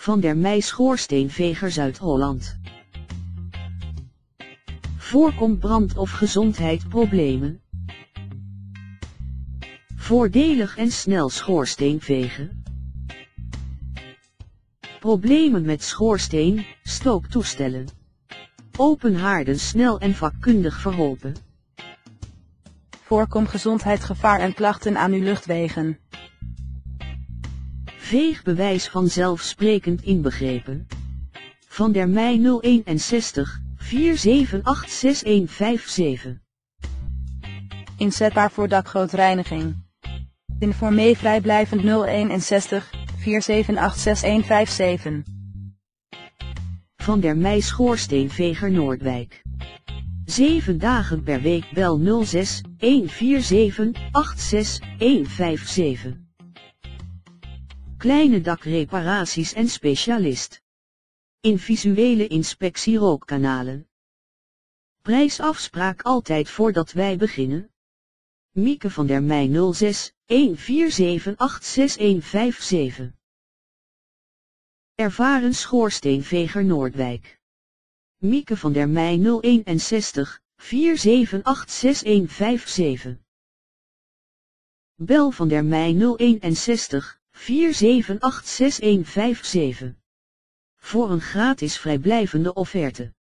Van der Meij schoorsteenveger Zuid-Holland. Voorkomt brand- of gezondheidsproblemen? Voordelig en snel schoorsteenvegen. Problemen met schoorsteen, stooktoestellen. Open haarden snel en vakkundig verholpen. Voorkom gezondheidsgevaar en klachten aan uw luchtwegen. Veegbewijs vanzelfsprekend inbegrepen. Van der Meij 061 4786157. Inzetbaar voor dakgrootreiniging. Informeer vrijblijvend 061 4786157. Van der Meij schoorsteenveger Noordwijk. 7 dagen per week bel 06 147 86 157. Kleine dakreparaties en specialist. In visuele inspectie rookkanalen. Prijsafspraak altijd voordat wij beginnen. Mieke van der Meij 06 147 86 157. Ervaren schoorsteenveger Noordwijk. Mieke van der Meij 061 4786157. Bel van der Meij 061 4786157. Voor een gratis vrijblijvende offerte.